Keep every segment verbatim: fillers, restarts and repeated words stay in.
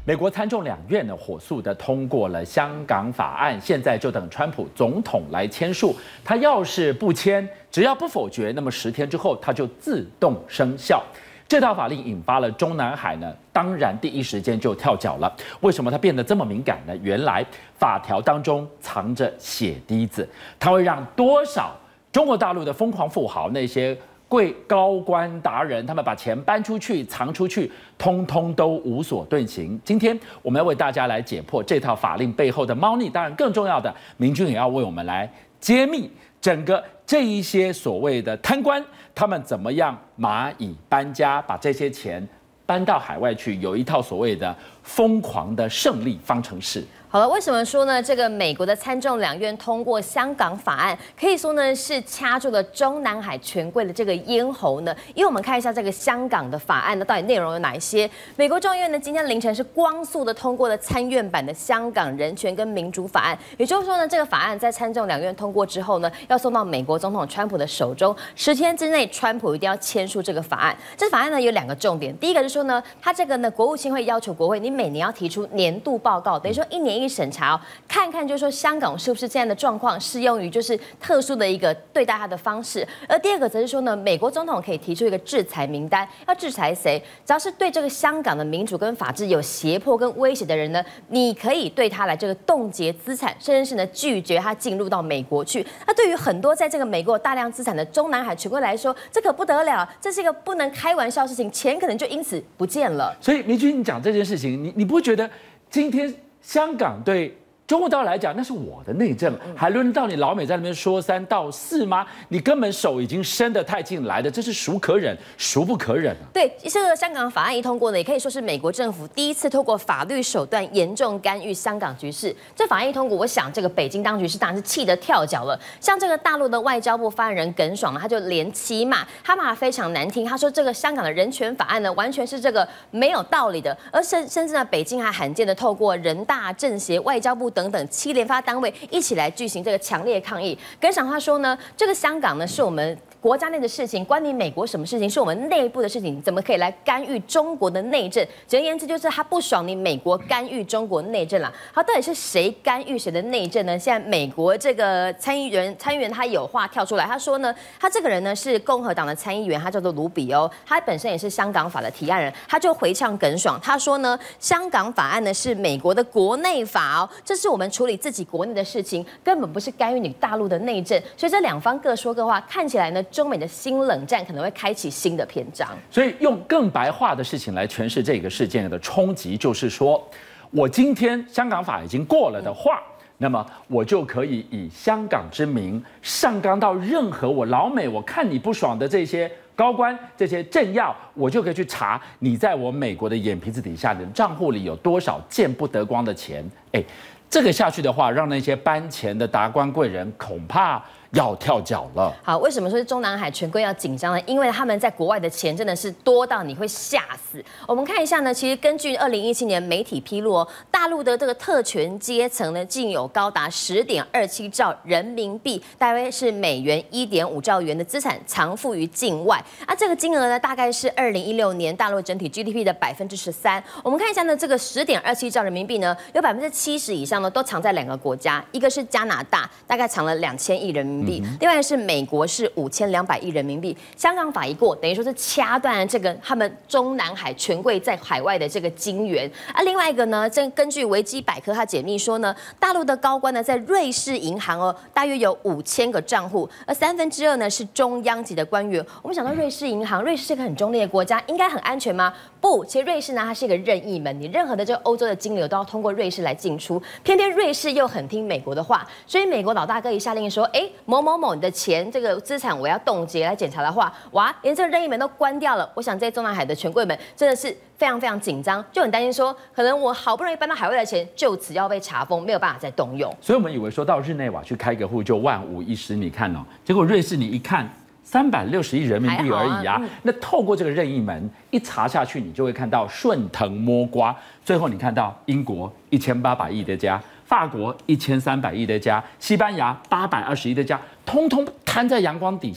美国参众两院呢火速的通过了香港法案，现在就等川普总统来签署。他要是不签，只要不否决，那么十天之后它就自动生效。这套法令引发了中南海呢，当然第一时间就跳脚了。为什么它变得这么敏感呢？原来法条当中藏着血滴子，它会让多少中国大陆的疯狂富豪那些贵高官达人，他们把钱搬出去、藏出去，通通都无所遁形。今天我们要为大家来解破这套法令背后的猫腻，当然更重要的，明君也要为我们来揭秘整个这一些所谓的贪官，他们怎么样蚂蚁搬家，把这些钱搬到海外去，有一套所谓的疯狂的胜利方程式。 好了，为什么说呢？这个美国的参众两院通过香港法案，可以说呢是掐住了中南海权贵的这个咽喉呢？因为我们看一下这个香港的法案呢，到底内容有哪一些？美国众议院呢今天凌晨是光速的通过了参院版的香港人权跟民主法案，也就是说呢，这个法案在参众两院通过之后呢，要送到美国总统川普的手中，十天之内川普一定要签署这个法案。这法案呢有两个重点，第一个是说呢，它这个呢国务卿会要求国会，你每年要提出年度报告，等于说一年一审查、哦，看看就是说香港是不是这样的状况适用于就是特殊的一个对待它的方式。而第二个则是说呢，美国总统可以提出一个制裁名单，要制裁谁？只要是对这个香港的民主跟法治有胁迫跟威胁的人呢，你可以对他来这个冻结资产，甚至是呢拒绝他进入到美国去。那对于很多在这个美国有大量资产的中南海权贵来说，这可不得了，这是一个不能开玩笑的事情，钱可能就因此不见了。 所以明君，你讲这件事情，你你不会觉得今天香港对中国大陆来讲，那是我的内政，还轮到你老美在那边说三道四吗？你根本手已经伸得太近来的，这是孰可忍，孰不可忍啊！ 对，这个香港法案一通过呢，也可以说是美国政府第一次透过法律手段严重干预香港局势。这法案一通过，我想这个北京当局是当然是气得跳脚了。像这个大陆的外交部发言人耿爽呢，他就连七骂，他骂得非常难听，他说这个香港的人权法案呢，完全是这个没有道理的，而甚甚至呢，北京还罕见的透过人大、政协、外交部等等七连发单位一起来举行这个强烈抗议。耿爽他说呢，这个香港呢是我们国家内的事情，关你美国什么事情？是我们内部的事情，你怎么可以来干预中国的内政？简而言之，就是他不爽你美国干预中国内政啦。好，到底是谁干预谁的内政呢？现在美国这个参议员参议员他有话跳出来，他说呢，他这个人呢是共和党的参议员，他叫做卢比欧，他本身也是香港法的提案人，他就回呛耿爽，他说呢，香港法案呢是美国的国内法哦，这是我们处理自己国内的事情，根本不是干预你大陆的内政。所以这两方各说各话，看起来呢，中美的新冷战可能会开启新的篇章。 所以用更白话的事情来诠释这个事件的冲击，就是说，我今天香港法已经过了的话，那么我就可以以香港之名上纲到任何我老美我看你不爽的这些高官、这些政要，我就可以去查你在我美国的眼皮子底下，你的账户里有多少见不得光的钱。哎，这个下去的话，让那些搬钱的达官贵人恐怕要跳脚了。 好，为什么说中南海权贵要紧张呢？因为他们在国外的钱真的是多到你会吓死。我们看一下呢，其实根据二零一七年媒体披露哦，大陆的这个特权阶层呢，竟有高达十点二七兆人民币，大约是美元一点五兆元的资产藏富于境外。啊，这个金额呢，大概是二零一六年大陆整体 G D P 的百分之十三。我们看一下呢，这个十点二七兆人民币呢，有百分之七十以上呢都藏在两个国家，一个是加拿大，大概藏了两千亿人民币。嗯、另外是美国是五千两百亿人民币，香港法一过，等于说是掐断了这个他们中南海权贵在海外的这个金源。啊，另外一个呢，这根据维基百科它解密说呢，大陆的高官呢在瑞士银行哦，大约有五千个账户，而三分之二呢是中央级的官员。我们想到瑞士银行，瑞士是一个很中立的国家，应该很安全吗？不，其实瑞士呢它是一个任意门，你任何的这个欧洲的金流都要通过瑞士来进出，偏偏瑞士又很听美国的话，所以美国老大哥一下令说，哎，某某某你的钱这个资产我要冻结来检查的话，哇，连这个任意门都关掉了。我想这些中南海的权贵们真的是非常非常紧张，就很担心说，可能我好不容易搬到海外的钱，就此要被查封，没有办法再动用。 所以我们以为说到日内瓦去开个户就万无一失，你看哦，结果瑞士你一看。三百六十亿人民币而已啊！那透过这个任意门一查下去，你就会看到顺藤摸瓜。最后你看到英国一千八百亿的家，法国一千三百亿的家，西班牙八百二十亿的家，通通摊在阳光底下。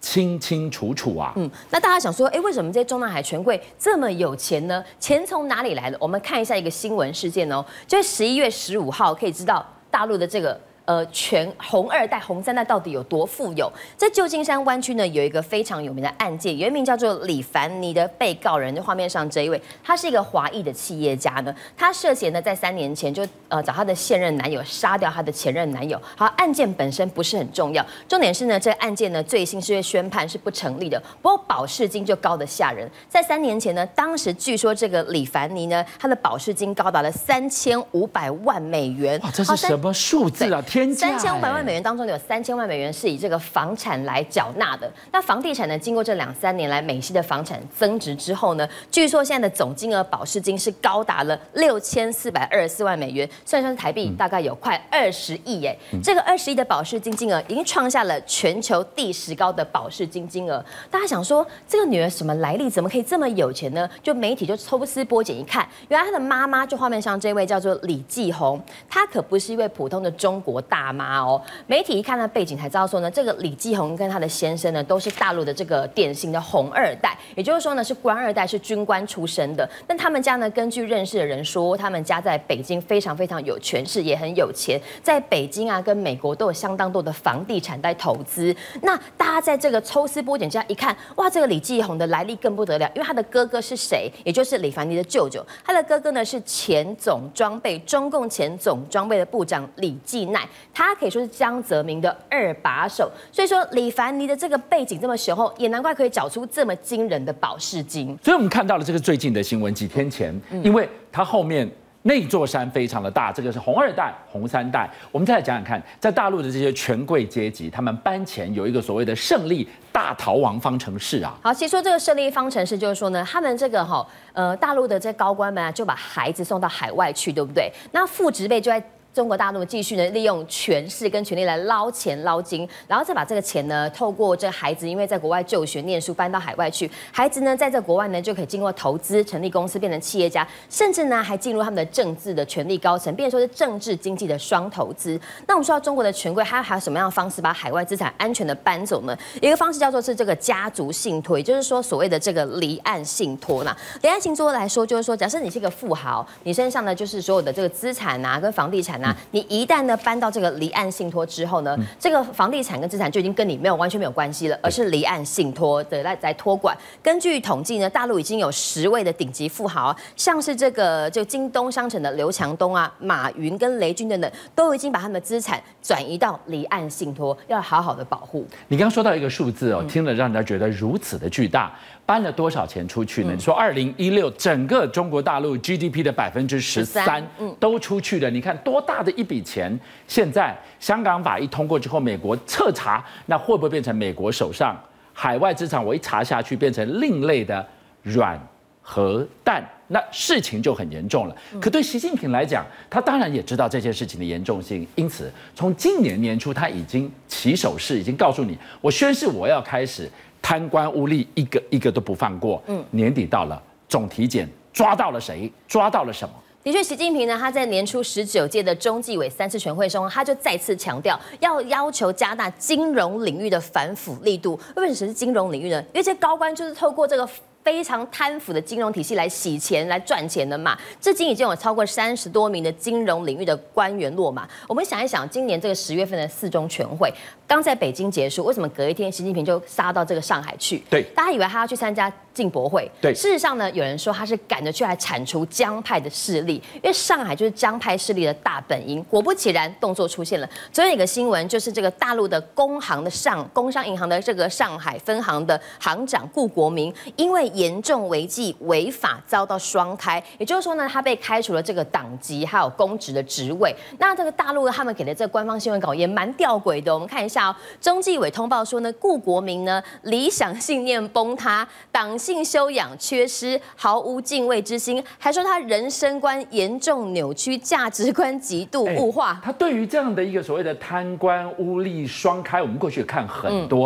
清清楚楚啊。 嗯，那大家想说，哎，为什么这些中南海权贵这么有钱呢？钱从哪里来的？我们看一下一个新闻事件哦，就是十一月十五号可以知道大陆的这个。呃，全红二代、红三代到底有多富有？在旧金山湾区呢，有一个非常有名的案件，有一名叫做李凡尼的被告人，就画面上这一位，他是一个华裔的企业家呢，他涉嫌呢在三年前就呃找他的现任男友杀掉他的前任男友。好，案件本身不是很重要，重点是呢，这个案件呢最新是宣判是不成立的，不过保释金就高得吓人。在三年前呢，当时据说这个李凡尼呢，他的保释金高达了三千五百万美元。 哇，这是什么数字啊？天价！ 三千五百万美元当中有三千万美元是以这个房产来缴纳的。那房地产呢，经过这两三年来美系的房产增值之后呢，据说现在的总金额保释金是高达了六千四百二十四万美元，算算是台币大概有快二十亿耶。嗯、这个二十亿的保释金金额已经创下了全球第十高的保释金金额。大家想说，这个女儿什么来历，怎么可以这么有钱呢？就媒体就抽丝剥茧一看，原来她的妈妈就画面上这位叫做李继红，她可不是一位普通的中国大妈。哦，媒体一看他背景才知道说呢，这个李继红跟他的先生呢都是大陆的这个典型的红二代，也就是说呢是官二代，是军官出身的。但他们家呢，根据认识的人说，他们家在北京非常非常有权势，也很有钱，在北京啊跟美国都有相当多的房地产在投资。那大家在这个抽丝剥茧之下一看，哇，这个李继红的来历更不得了，因为他的哥哥是谁？也就是李凡尼的舅舅，他的哥哥呢是前总装备中共前总装备的部长李继耐，他可以说是江泽民的二把手，所以说李凡尼的这个背景这么雄厚，也难怪可以找出这么惊人的保释金。 所以我们看到了这个最近的新闻，几天前，因为他后面那座山非常的大，这个是红二代、红三代。我们再来讲讲看，在大陆的这些权贵阶级，他们班前有一个所谓的胜利大逃亡方程式啊。 好，其实说这个胜利方程式就是说呢，他们这个哈呃大陆的这高官们啊，就把孩子送到海外去，对不对？那父执辈就在中国大陆继续呢，利用权势跟权力来捞钱捞金，然后再把这个钱呢，透过这个孩子因为在国外就学念书，搬到海外去，孩子呢在这国外呢就可以经过投资成立公司，变成企业家，甚至呢还进入他们的政治的权力高层，变成说是政治经济的双投资。那我们说到中国的权贵，还还有什么样的方式把海外资产安全的搬走呢？一个方式叫做是这个家族信托，也就是说所谓的这个离岸信托呢。离岸信托来说，就是说假设你是一个富豪，你身上呢就是所有的这个资产啊跟房地产。那你一旦呢搬到这个离岸信托之后呢，嗯、这个房地产跟资产就已经跟你没有完全没有关系了，而是离岸信托的来来托管。根据统计呢，大陆已经有十位的顶级富豪，像是这个就京东商城的刘强东啊、马云跟雷军等等，都已经把他们的资产转移到离岸信托，要好好的保护。 你刚刚说到一个数字哦，嗯、听了让人家觉得如此的巨大。搬了多少钱出去呢？嗯、你说二零一六整个中国大陆 G D P 的百分之十三都出去了，你看多大的一笔钱！现在香港法一通过之后，美国彻查，那会不会变成美国手上海外资产？我一查下去，变成另类的软核弹，那事情就很严重了。可对习近平来讲，他当然也知道这件事情的严重性，因此从今年年初他已经起手势，已经告诉你，我宣誓我要开始。贪官污吏一个一个都不放过。嗯，年底到了，总体检抓到了谁？抓到了什么？ 的确，习近平呢，他在年初十九届的中纪委三次全会中，他就再次强调，要要求加大金融领域的反腐力度。为什么是金融领域呢？因为这些高官就是透过这个非常贪腐的金融体系来洗钱、来赚钱的嘛。至今已经有超过三十多名的金融领域的官员落马。我们想一想，今年这个十月份的四中全会刚在北京结束，为什么隔一天习近平就杀到这个上海去？ 对， 大家以为他要去参加进博会， 对， 事实上呢，有人说他是赶着去来铲除江派的势力，因为上海就是江派势力的大本营。果不其然，动作出现了。昨天有个新闻，就是这个大陆的工行的上工商银行的这个上海分行的行长顾国明，因为严重违纪违法遭到双开，也就是说呢，他被开除了这个党籍还有公职的职位。那这个大陆他们给的这个官方新闻稿也蛮吊诡的，我们看一下哦。中纪委通报说呢，顾国明呢理想信念崩塌，党性修养缺失，毫无敬畏之心，还说他人生观严重扭曲，价值观极度物化。 他对于这样的一个所谓的贪官污吏双开，我们过去看很多。嗯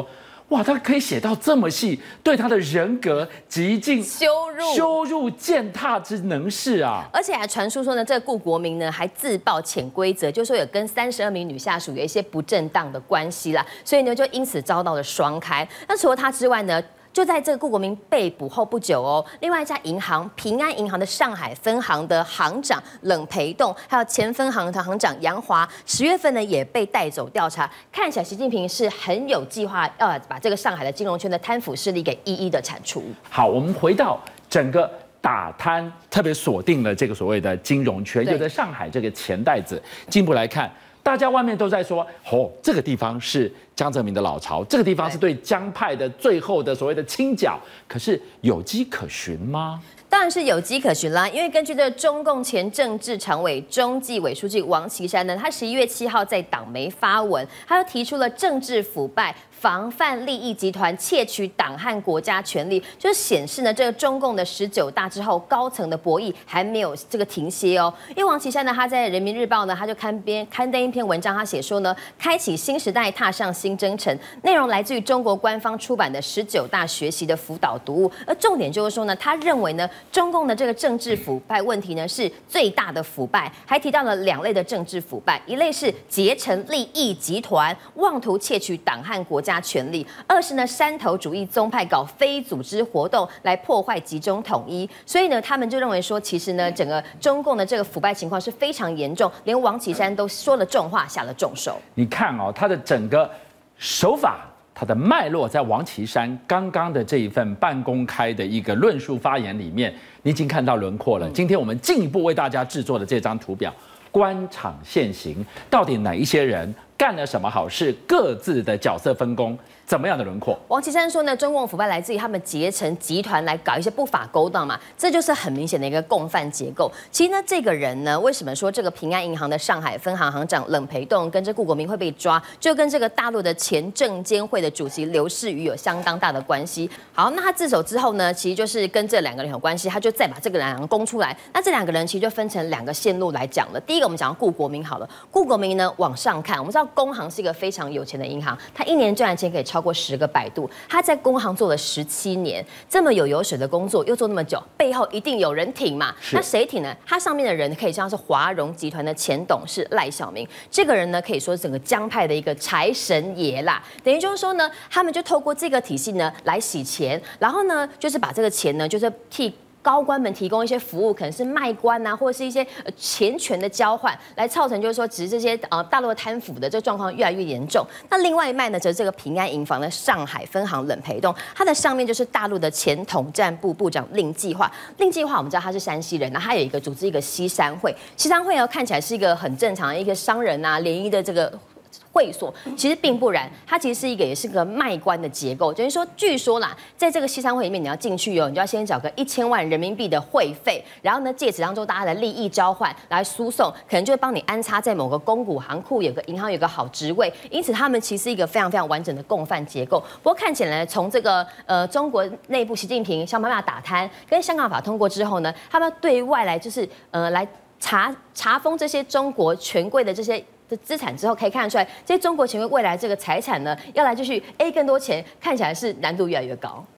哇，他可以写到这么细，对他的人格极尽羞辱、 羞辱、践踏之能事啊！ 而且还传出说呢，这个顾国明呢还自曝潜规则，就说有跟三十二名女下属有一些不正当的关系啦，所以呢就因此遭到了双开。那除了他之外呢？就在这个顾国明被捕后不久哦，另外一家银行平安银行的上海分行的行长冷培栋，还有前分行的行长杨华，十月份呢也被带走调查。看起来习近平是很有计划要把这个上海的金融圈的贪腐势力给一一的铲除。 好，我们回到整个打贪，特别锁定了这个所谓的金融圈，就在上海这个钱袋子。进一步来看。大家外面都在说，哦，这个地方是江泽民的老巢，这个地方是对江派的最后的所谓的清剿，可是有迹可循吗？ 当然是有迹可循啦，因为根据这个中共前政治常委、中纪委书记王岐山呢，他十一月七号在党媒发文，他就提出了政治腐败。防范利益集团窃取党和国家权力，就是显示呢，这个中共的十九大之后，高层的博弈还没有这个停歇哦。因为王岐山呢，他在人民日报呢，他就刊编刊登一篇文章，他写说呢，开启新时代，踏上新征程，内容来自于中国官方出版的十九大学习的辅导读物，而重点就是说呢，他认为呢，中共的这个政治腐败问题呢是最大的腐败，还提到了两类的政治腐败，一类是结成利益集团，妄图窃取党和国家。加权力，二是呢山头主义宗派搞非组织活动来破坏集中统一，所以呢他们就认为说，其实呢整个中共的这个腐败情况是非常严重，连王岐山都说了重话，下了重手。 你看哦，他的整个手法，他的脉络，在王岐山刚刚的这一份半公开的一个论述发言里面，你已经看到轮廓了。今天我们进一步为大家制作的这张图表，官场现形，到底哪一些人干了什么好事，各自的角色分工怎么样的轮廓？ 王岐山说呢，中共腐败来自于他们结成集团来搞一些不法勾当嘛，这就是很明显的一个共犯结构。其实呢，这个人呢，为什么说这个平安银行的上海分行行长冷培栋跟这顾国明会被抓，就跟这个大陆的前证监会的主席刘士余有相当大的关系。好，那他自首之后呢，其实就是跟这两个人有关系，他就再把这个两人供出来。那这两个人其实就分成两个线路来讲了。第一个，我们讲到顾国明好了，顾国明呢往上看，我们知道工行是一个非常有钱的银行，他一年赚的钱可以超过十个百度。他在工行做了十七年，这么有油水的工作，又做那么久，背后一定有人挺嘛？那谁挺呢？他上面的人可以像是华融集团的前董事赖小民，这个人呢，可以说是整个江派的一个财神爷啦。等于就是说呢，他们就透过这个体系呢来洗钱，然后呢，就是把这个钱呢，就是替高官们提供一些服务，可能是卖官啊，或者是一些钱权的交换，来造成就是说，只是这些呃大陆贪腐的这个状况越来越严重。那另外一脉呢，则是这个平安银行的上海分行冷培栋，它的上面就是大陆的前统战部部长令计划。令计划我们知道他是山西人，那他有一个组织一个西山会，西山会呢看起来是一个很正常的一个商人啊联谊的这个会所，其实并不然，它其实是一个也是个卖官的结构。等于说，据说啦，在这个西山会里面，你要进去哦，你就要先缴个一千万人民币的会费，然后呢，借此当中大家的利益交换来输送，可能就会帮你安插在某个公股行库，有个银行有个好职位。因此，他们其实是一个非常非常完整的共犯结构。不过看起来，从这个呃中国内部，习近平想办法打贪，跟香港法通过之后呢，他们对外来就是呃来查查封这些中国权贵的这些的资产之后，可以看得出来，这些中国权贵未来这个财产呢，要来继续 A 更多钱，看起来是难度越来越高。